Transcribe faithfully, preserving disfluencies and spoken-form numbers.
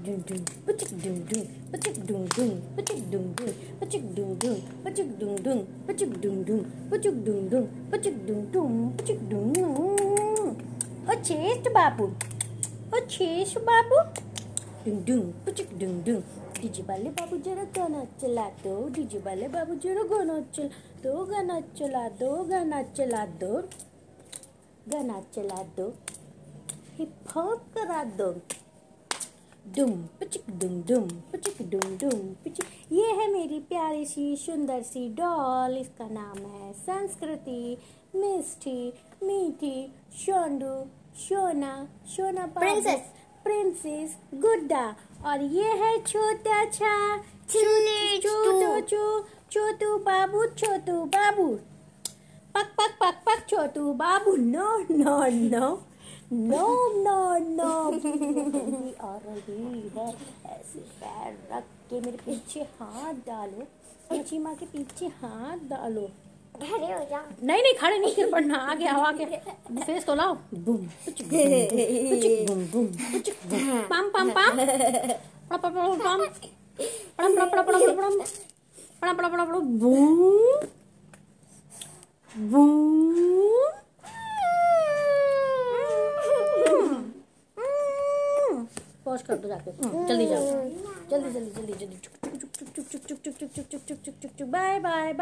dum dum, pachik dum dum, pachik dum dum, pachik dum dum, pachik dum dum, pachik dum dum, pachik dum dum, pachik dum dum, pachik dum dum, pachik dum dum. O chest babu, o chest babu. Dum dum, pachik dum dum. DJ वाले बाबू जरा गाना चला दो, DJ वाले बाबू जरा गाना चला दो, गाना चला दो, गाना चला दो, गाना चला दो, हिप हॉप करा दो. दुम पिचिक दुम दुम पिचिक दुम दुम पिचिक. ये है मेरी प्यारी सी सुंदर सी डॉल. इसका नाम है संस्कृति, मिष्टी, मीठी, शोंडू, शोना, शोना प्रिंसेस, प्रिंसेस, गुड्डा. और ये है छोटा सा छोटू चो छोटू बाबू, छोटू बाबू. पक पक पक पक छोटू बाबू. No no no no no no. आ रही है. ऐसे पैर रख के मेरे पीछे हाथ डालो, अच्छी माँ के पीछे हाथ डालो. खड़े हो जा. नहीं नहीं खड़े नहीं, फिर पढ़ना आगे आओ आगे. फेस तो लाओ. बूम पिचिक बूम बूम पिचिक बूम. पम पम पम पम पम पम पम पम पम पम पम पम पम पम पम पम बूम बूम. पॉज कर दो जाके. जल्दी जाओ, जल्दी जल्दी जल्दी जल्दी. चुक चुक चुक चुक चुक चुक चुक चुक चुक चुक चुक चुक चुक. Bye bye.